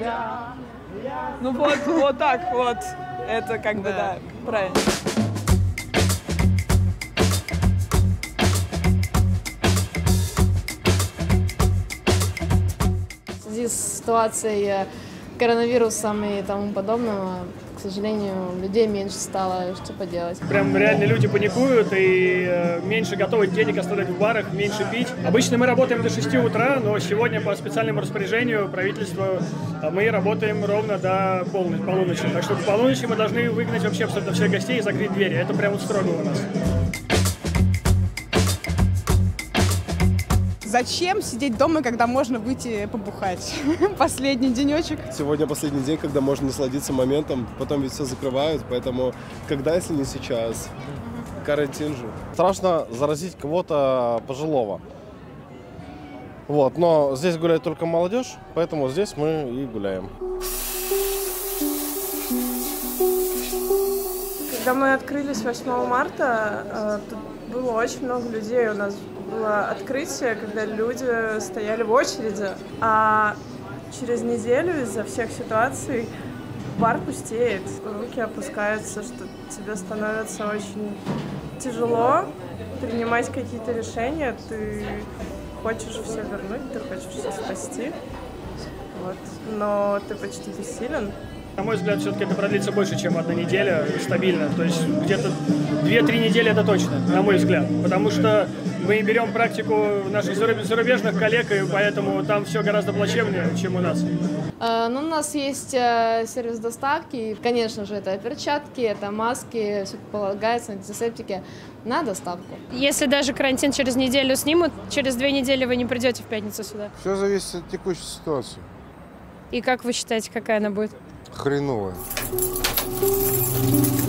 Ну вот так вот. Это как бы, да, правильно. В связи с ситуацией коронавирусом и тому подобного, к сожалению, людей меньше стало, что поделать. Прям реально люди паникуют и меньше готовы денег оставлять в барах, меньше пить. Обычно мы работаем до 6 утра, но сегодня по специальному распоряжению правительства мы работаем ровно до полуночи. Так что к полуночи мы должны выгнать вообще абсолютно всех гостей и закрыть двери. Это прям вот строго у нас. Зачем сидеть дома, когда можно выйти побухать? Последний денечек. Сегодня последний день, когда можно насладиться моментом, потом ведь все закрывают, поэтому когда, если не сейчас? Карантин же. Страшно заразить кого-то пожилого. Вот, но здесь гуляет только молодежь, поэтому здесь мы и гуляем. Когда мы открылись 8 марта, тут было очень много людей. У нас было открытие, когда люди стояли в очереди. А через неделю из-за всех ситуаций бар пустеет. Руки опускаются, что тебе становится очень тяжело принимать какие-то решения. Ты хочешь все вернуть, ты хочешь все спасти. Вот. Но ты почти бессилен. На мой взгляд, все-таки это продлится больше, чем 1 неделя стабильно. То есть где-то 2-3 недели это точно, на мой взгляд. Потому что мы берем практику наших зарубежных коллег, и поэтому там все гораздо плачевнее, чем у нас. Ну, у нас есть сервис доставки. Конечно же, это перчатки, это маски, все полагается, антисептики на доставку. Если даже карантин через неделю снимут, через 2 недели вы не придете в пятницу сюда? Все зависит от текущей ситуации. И как вы считаете, какая она будет? Хреновая.